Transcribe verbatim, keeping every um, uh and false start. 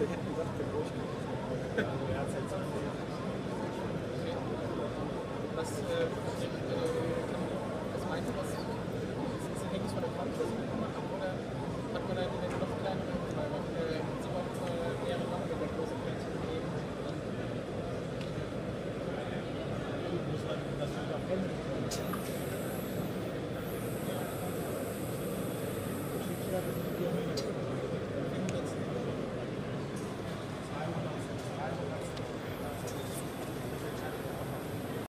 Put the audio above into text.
der hätte gesagt, der durchgeht. Also er hat es jetzt nicht. Was, äh, was meint ihr, was